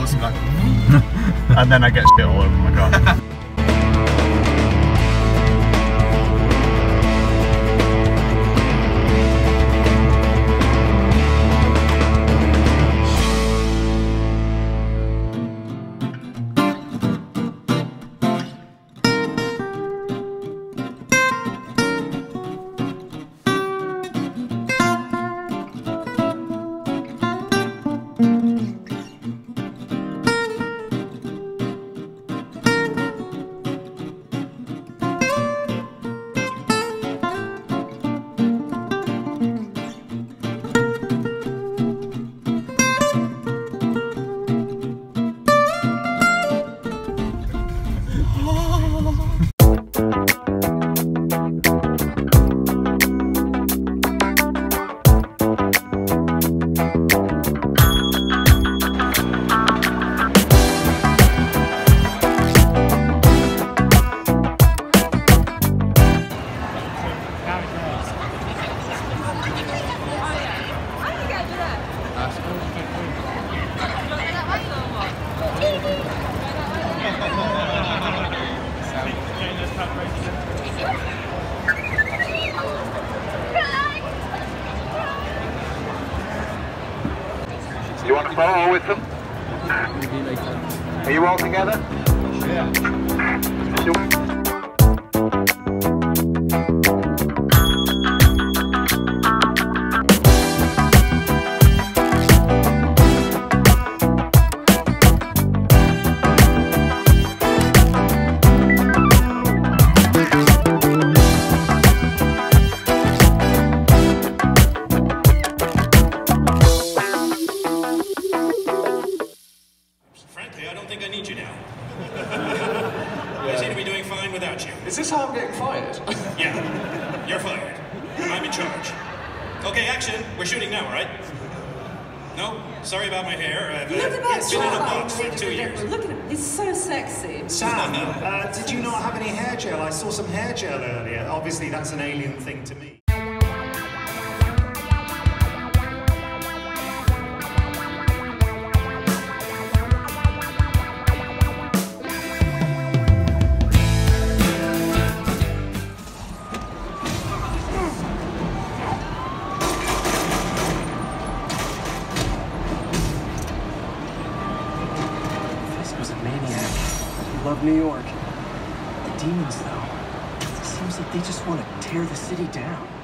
something like, and then I get shit all over my car. You want to follow with them? Are you all together? Yeah. I don't think I need you now. You seem to be doing fine without you. Is this how I'm getting fired? Yeah, you're fired. I'm in charge. Okay, action. We're shooting now, right? No? Sorry about my hair. Look at that it's been in a box shot. for 2 years. Look at him. He's so sexy. Sam, did you not have any hair gel? I saw some hair gel earlier. Obviously, that's an alien thing to me. Love New York. The demons, though, it seems like they just want to tear the city down.